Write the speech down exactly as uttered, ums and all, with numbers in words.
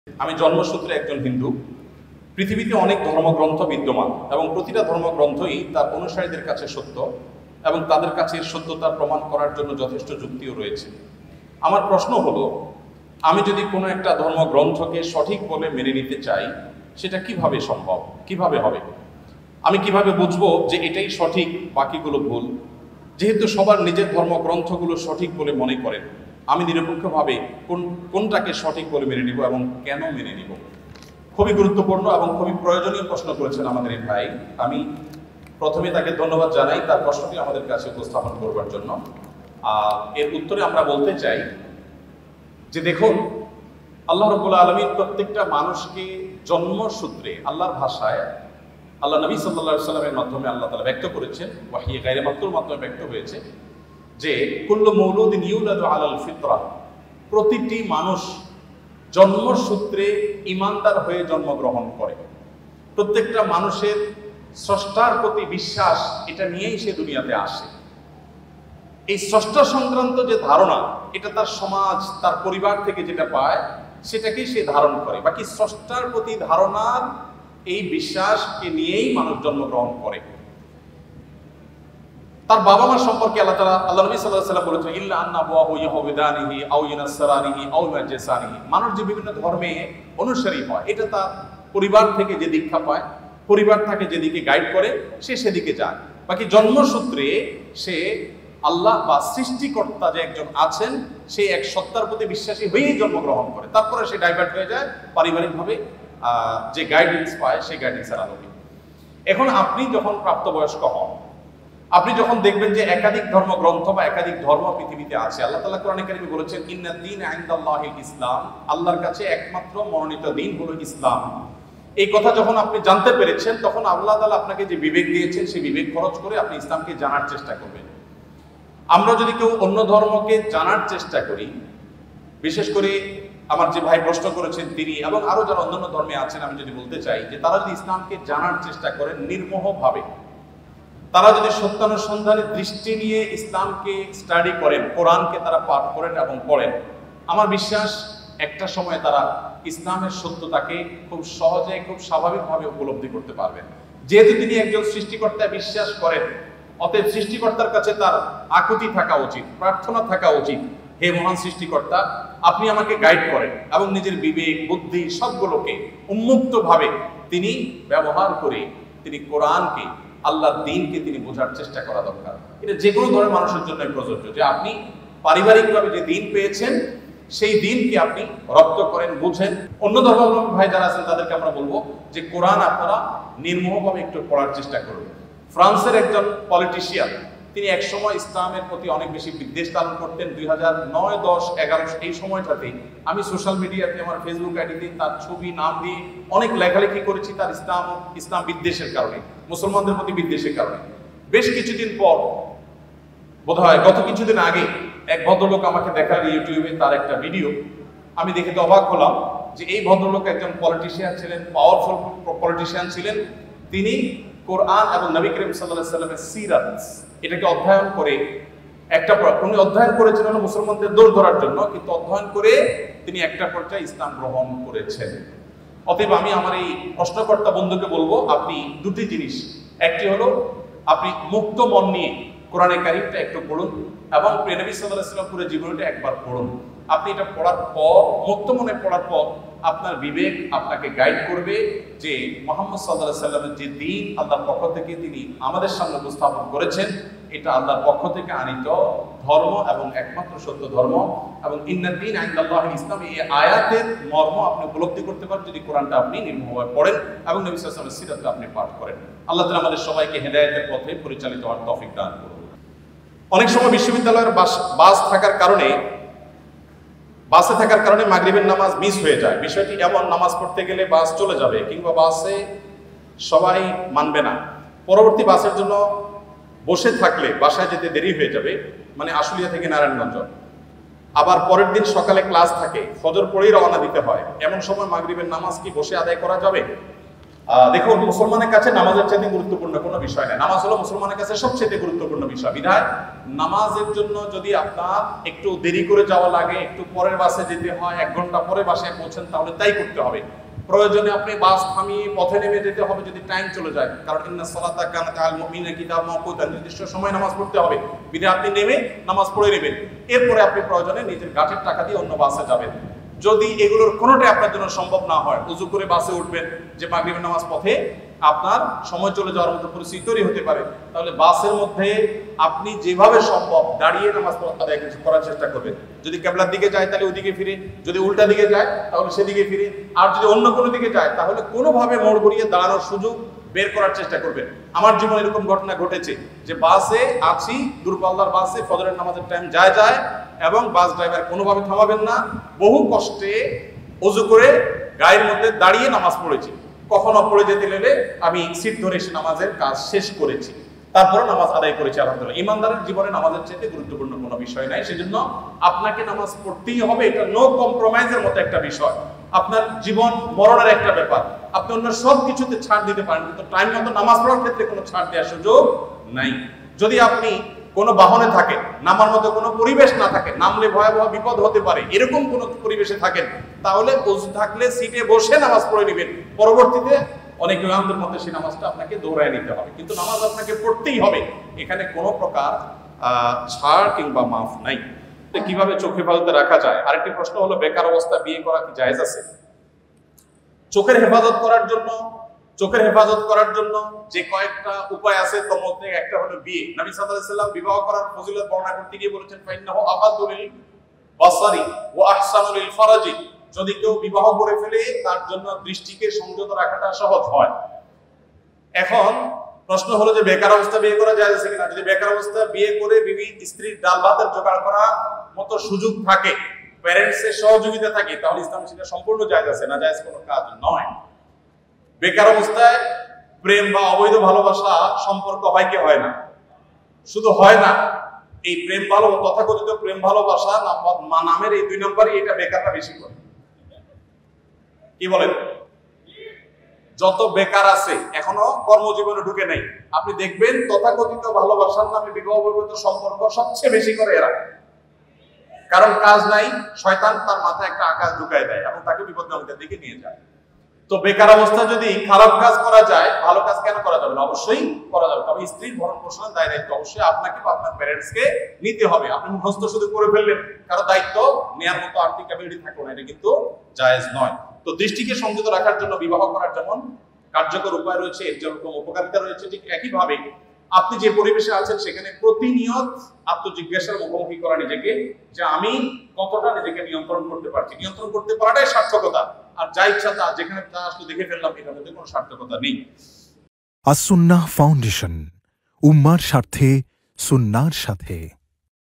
আমি জন্মসূত্রে একজন হিন্দু। পৃথিবীতে অনেক ধর্মগ্রন্থ বিদ্যমান এবং প্রতিটা ধর্মগ্রন্থই তার অনুসারীদের কাছে সত্য এবং তাদের কাছে সত্যতার প্রমাণ করার জন্য যথেষ্ট যুক্তিও রয়েছে। আমার প্রশ্ন হলো, আমি যদি কোনো একটা ধর্মগ্রন্থকে সঠিক বলে মেনে নিতে চাই, সেটা কিভাবে সম্ভব, কিভাবে হবে? আমি কিভাবে বুঝবো যে এটাই সঠিক, বাকিগুলো ভুল? যেহেতু সবার নিজের ধর্মগ্রন্থগুলো সঠিক বলে মনে করেন, আমি নিরপেক্ষভাবে কোন কোনটাকে সঠিক বলে মেনে নিব এবং কেন মেনে নিব? খুবই গুরুত্বপূর্ণ এবং খুবই প্রয়োজনীয় প্রশ্ন করেছেন আমাদের এই ভাই। আমি প্রথমে তাকে ধন্যবাদ জানাই তার প্রশ্নটি আমাদের কাছে উপস্থাপন করবার জন্য। আর এর উত্তরে আমরা বলতে চাই যে দেখুন, আল্লাহ রাব্বুল আলামিন প্রত্যেকটা মানুষকে জন্মসূত্রে আল্লাহর ভাষায় আল্লাহ নবী সাল্লাল্লাহু আলাইহি সাল্লামের মাধ্যমে আল্লাহ তাআলা ব্যক্ত করেছেন, ওয়াহী গায়রে মাকতুর মাধ্যমে ব্যক্ত হয়েছে যে কুল্লু মাউলুদিন ইউলাদু আলাল ফিতরাহ, প্রতিটি মানুষ জন্মসূত্রে ঈমানদার হয়ে জন্মগ্রহণ করে। প্রত্যেকটা মানুষের স্রষ্টার প্রতি বিশ্বাস, এটা নিয়েই সে দুনিয়াতে আসে। এই স্রষ্টা সংক্রান্ত যে ধারণা, এটা তার সমাজ, তার পরিবার থেকে যেটা পায় সেটাকেই সে ধারণ করে। বাকি স্রষ্টার প্রতি ধারণার এই বিশ্বাসকে নিয়েই মানুষ জন্মগ্রহণ করে। তার বাবা মা সম্পর্কে আল্লাহ তাআলা আল্লাহ নবী সাল্লাল্লাহু আলাইহি ওয়াসাল্লাম বলেছেন, ইল্লা আন্না আবওয়াহু ইয়াহুদানিহি আও ইউনাসসারানিহি আও ইউমাজ্জিসানিহি। মানুষ যে বিভিন্ন ধর্মে অনুসারী হয়, এটা তার পরিবার থেকে যে দীক্ষা পায়, পরিবার তাকে যেদিকে গাইড করে সে সেদিকে যায়। বাকি জন্মসূত্রে সে আল্লাহ বা সৃষ্টিকর্তা যে একজন আছেন, সে এক সত্তার প্রতি বিশ্বাসী হয়েই জন্মগ্রহণ করে। তারপরে সে ডাইভার্ট হয়ে যায় পারিবারিকভাবে যে গাইডেন্স পায় সেই গাইডেন্সের আলোকে। এখন আপনি যখন প্রাপ্তবয়স্ক হন, আপনি যখন দেখবেন যে একাধিক ধর্মগ্রন্থ বা একাধিক ধর্ম পৃথিবীতে আছে, আল্লাহ তাআলা কোরআনে কারিমে বলেছেন, ইন্নাদ দীনা ইনদাল্লাহিল ইসলাম, আল্লাহর কাছে একমাত্র মনোনীত দিন হলো ইসলাম। এই কথা যখন আপনি জানতে পেরেছেন, তখন আল্লাহ তাআলা আপনাকে যে বিবেক দিয়েছেন, সেই বিবেক খরচ করে আপনি ইসলামকে জানার চেষ্টা করবেন। আমরা যদি কেউ অন্য ধর্মকে জানার চেষ্টা করি, বিশেষ করে আমার যে ভাই প্রশ্ন করেছেন তিনি এবং আরো যারা অন্যান্য ধর্মে আছেন, আমি যদি বলতে চাই যে তারা যদি ইসলামকে জানার চেষ্টা করেন নির্মোহভাবে, তারা যদি সত্যানুসন্ধানের দৃষ্টি নিয়ে ইসলামকে স্টাডি করেন, কোরআনকে তারা পাঠ করেন এবং পড়েন, আমার বিশ্বাস একটা সময় তারা ইসলামের সত্যতাকে খুব সহজে, খুব স্বাভাবিকভাবে উপলব্ধি করতে পারবেন। যেহেতু তিনি একজন সৃষ্টিকর্তায় বিশ্বাস করেন, অতএব সৃষ্টিকর্তার কাছে তার আকুতি থাকা উচিত, প্রার্থনা থাকা উচিত, হে মহান সৃষ্টিকর্তা, আপনি আমাকে গাইড করেন এবং নিজের বিবেক, বুদ্ধি সবগুলোকে উন্মুক্তভাবে তিনি ব্যবহার করে তিনি কোরআনকে, আল্লাহর দ্বীনকে তিনি বোঝার চেষ্টা করা দরকার। এটা যে কোনো ধরনের মানুষের জন্য প্রযোজ্য যে আপনি পারিবারিকভাবে যে দ্বীন পেয়েছেন, সেই দ্বীনকে আপনি রপ্ত করেন, বুঝেন। অন্য ধর্মাবলম্বী ভাই যারা আছেন তাদেরকে আমরা বলবো যে কোরআন আপনারা নির্মোহভাবে একটু পড়ার চেষ্টা করুন। ফ্রান্সের একজন পলিটিশিয়ান, তিনি একসময় ইসলামের প্রতি অনেক বেশি বিদ্বেষ ধারণ করতেন। দুই হাজার নয় দশ এগারো এই সময়টাতেই আমি সোশ্যাল মিডিয়াতে আমার ফেসবুক আইডিতে তার ছবি, নাম দিয়ে অনেক লেখালেখি করেছি তার ইসলাম ইসলাম বিদ্বেষের কারণে, মুসলমানদের প্রতি বিদ্বেষের কারণে। বেশ কিছুদিন পর, বোধহয় গত কিছুদিন আগে, এক ভদ্রলোক আমাকে দেখার ইউটিউবে তার একটা ভিডিও, আমি দেখে তো অবাক হলাম যে এই ভদ্রলোক একজন পলিটিশিয়ান ছিলেন, পাওয়ারফুল পলিটিশিয়ান ছিলেন। তিনি কোরআন এবং নবী করিম সাল্লাল্লাহু আলাইহি ওয়াসাল্লামের সিরাত এটাকে অধ্যয়ন করে একটা উনি অধ্যয়ন করেছেন হলো মুসলমানদের দৌড় ধরার জন্য, কিন্তু অধ্যয়ন করে তিনি একটা পর্যায়ে ইসলাম গ্রহণ করেছেন। অতএব আমি আমার এই প্রশ্নকর্তা বন্ধুকে বলবো, আপনি দুটি জিনিস, একটি হলো আপনি মুক্ত মন নিয়ে কোরআনে কারিমটা একটু পড়ুন এবং প্রিয় নবী সাল্লাল্লাহু আলাইহি ওয়াসাল্লাম পুরো জীবনটা একবার পড়ুন। আপনি এটা পড়ার পর, মুক্ত মনে পড়ার পর, আপনার বিবেক আপনাকে গাইড করবে যে মুহাম্মদ সাল্লাল্লাহু আলাইহি ওয়াসাল্লামের যে দ্বীন আল্লাহর পক্ষ থেকে তিনি আমাদের সামনে উপস্থাপন করেছেন, এটা আল্লাহর পক্ষ থেকে আনিত ধর্ম এবং একমাত্র সত্য ধর্ম। এবং ইন্নাদ দীনা ইনদাল্লাহিল ইসলাম, এই আয়াতের মর্ম আপনি উপলব্ধি করতে পারেন যদি কোরআনটা আপনি নির্মমভাবে পড়েন এবং নবী সাল্লাল্লাহু আলাইহি ওয়াসাল্লামের সিরাতটা আপনি পাঠ করেন। আল্লাহ তাআলা আমাদের সবাইকে হেদায়েতের পথে পরিচালিত হওয়ার তৌফিক দান করুন। অনেক সময় বিশ্ববিদ্যালয়ের বাস বাস থাকার কারণে বাসে থাকার কারণে মাগরিবের নামাজ মিস হয়ে যায়। বিষয়টি এমন, নামাজ পড়তে গেলে বাস চলে যাবে কিংবা বাসে সবাই মানবে না, পরবর্তী বাসের জন্য বসে থাকলে বাসায় যেতে দেরি হয়ে যাবে, মানে আশুলিয়া থেকে নারায়ণগঞ্জ, আবার পরের দিন সকালে ক্লাস থাকে, ফজর পড়েই রওনা দিতে হয়। এমন সময় মাগরিবের নামাজ কি বসে আদায় করা যাবে? দেখুন, মুসলমানের কাছে নামাজের চাইতে গুরুত্বপূর্ণ কোনো বিষয় নেই। নামাজ হলো মুসলমানের কাছে সবচেয়ে গুরুত্বপূর্ণ বিষয়। বিধায় নামাজের জন্য যদি আপনার একটু দেরি করে যাওয়া লাগে, একটু পরের বাসে যেতে হয়, এক ঘন্টা পরে বাসায় পৌঁছেন, তাহলে তাই করতে হবে। প্রয়োজনে আপনি বাস থামিয়ে পথে নেমে যেতে হবে যদি টাইম চলে যায়, কারণ ইন্না সালাতা কানাত আলাল মুমিনিনা কিতাবাম মাওকুতা, নির্দিষ্ট সময় নামাজ পড়তে হবে। বিধায় আপনি নেমে নামাজ পড়ে নেবেন, এরপরে আপনি প্রয়োজনে নিজের গাঠের টাকা দিয়ে অন্য বাসে যাবেন। যদি এগুলোর কোনোটাই আপনার জন্য সম্ভব না হয়, উজু করে বাসে উঠবেন, যে মাগরিবের নামাজ পথে আপনার সময় চলে যাওয়ার মতো পরিস্থিতি তৈরি হতে পারে, তাহলে বাসের মধ্যে আপনি যেভাবে সম্ভব দাঁড়িয়ে নামাজ আদায় করার চেষ্টা করবেন। যদি কেবলার দিকে যায় তাহলে ওইদিকে ফিরে, যদি উল্টা দিকে যায় তাহলে সেদিকে ফিরে, আর যদি অন্য কোনো দিকে যায় তাহলে কোনোভাবে মোড় ঘুরিয়ে দাঁড়ানোর সুযোগ বের করার চেষ্টা করবেন। আমার জীবনে এরকম ঘটনা ঘটেছে যে বাসে আছি, দূরপাল্লার বাসে, ফজরের নামাজের টাইম যায় যায় এবং বাস ড্রাইভার কোনোভাবে থামাবেন না, বহু কষ্টে ওযু করে গায়ের মধ্যে দাঁড়িয়ে নামাজ পড়েছি। কখনো পড়ে যেতে গেলে আমি সিট ধরে এসে নামাজের কাজ শেষ করেছি, তারপরে নামাজ আদায় করেছি আলহামদুলিল্লাহ। ইমানদারের জীবনে নামাজের চাইতে গুরুত্বপূর্ণ কোনো বিষয় নাই, সেজন্য আপনাকে নামাজ পড়তেই হবে। এটা নো কম্প্রোমাইজের মতো একটা বিষয়, আপনার জীবন মরণের একটা ব্যাপার। আপনি অন্য সব কিছুতে ছাড় দিতে পারেন, কিন্তু টাইম মতো নামাজ পড়ার ক্ষেত্রে কোনো ছাড় দেওয়ার সুযোগ নাই। যদি আপনি কোনো বাহনে থাকেন, নামার মতো কোনো পরিবেশ না থাকে, নামলে ভয়াবহ বিপদ হতে পারে, এরকম কোনো পরিবেশে থাকেন, তাহলে ওযু থাকলে সিটে বসে নামাজ পড়ে নেবেন। পরবর্তীতে অনেক ইমামদের মধ্যে সেই নামাজটা আপনাকে দৌড়ায় নিতে হবে, কিন্তু নামাজ আপনাকে পড়তেই হবে। এখানে কোনো প্রকার ছাড় কিংবা মাফ নাই। কিভাবে চোখ হেফাজতে রাখা যায়? আরেকটি প্রশ্ন হলো, বেকার অবস্থা বিয়ে করা কি জায়েজ আছে? চোখের হেফাজত করার জন্য চোখের হেফাজত করার জন্য যে কয়েকটা উপায় আছে, তার মধ্যে একটা হলো বিয়ে। নবী সাল্লাল্লাহু আলাইহি ওয়াসাল্লাম বিবাহ করার ফজিলত বর্ণনা করতে গিয়ে বলেছেন, ফাইন্নাহু আগাদ্দু লিল বাসারি ওয়া আহসানু লিল ফারাজি। যদি কেউ বিবাহ করে ফেলে তার জন্য দৃষ্টিকে সংযত রাখাটা সহজ হয়। এখন প্রশ্ন হলো যে বেকার অবস্থা বিয়ে করা জায়েজ আছে কিনা? যদি বেকার অবস্থা বিয়ে করে বিবি স্ত্রীর ডাল ভাতের জোগাড় করার মতো সুযোগ থাকে, প্যারেন্টসের সহযোগিতা থাকে, তাহলে ইসলাম সেটা সম্পূর্ণ জায়েজ আছে, না জায়েজ কোনো কাজ নয়। বেকার অবস্থায় প্রেম বা অবৈধ ভালোবাসা সম্পর্ক হয় কি হয় না? শুধু হয় না, এই প্রেম ভালো তথাকথিত প্রেম ভালোবাসা নামের এই দুই নম্বরই এটা বেকাররা বেশি করে। কি বলেন? যত বেকার আছে এখনো কর্মজীবনে ঢুকে নাই, আপনি দেখবেন তথাকথিত ভালোবাসার নামে বিবাহ বহির্ভূত সম্পর্ক সবচেয়ে বেশি করে এরা। কারণ কাজ নাই, শয়তান তার মাথায় একটা আকাশ ঢুকায় দেয় এবং তাকে বিপদগামীদের দিকে নিয়ে যায়। তো বেকার অবস্থা যদি খারাপ কাজ করা যায়, ভালো কাজ কেন করা যাবে না? অবশ্যই করা যাবে, তবে স্ত্রীর ভরণ পোষণের দায় দায়িত্ব অবশ্যই আপনাকে বা আপনার প্যারেন্টসকে নিতে হবে। আপনি মুখস্থ শুধু করে ফেললেন, কারো দায়িত্ব নেয়ার মতো আর্থিক ক্যাপাবিলিটি থাকলো না, এটা কিন্তু জায়েজ নয়। তো দৃষ্টিকে সংযত রাখার জন্য বিবাহ করার যেমন কার্যকর উপায় রয়েছে, এর যেরকম উপকারিতা রয়েছে, ঠিক একইভাবে আপনি যে পরিবেশে আছেন সেখানে প্রতিনিয়ত আত্মজিজ্ঞাসার মুখোমুখি করা নিজেকে, যে আমি কতটা নিজেকে নিয়ন্ত্রণ করতে পারছি। নিয়ন্ত্রণ করতে পারাটাই সার্থকতা, আর যা ইচ্ছা তা যেখানে তা আসলে দেখে ফেললাম, এটার মধ্যে কোনো সার্থকতা নেই। আস-সুন্নাহ ফাউন্ডেশন, উম্মার স্বার্থে সুন্নাহর সাথে।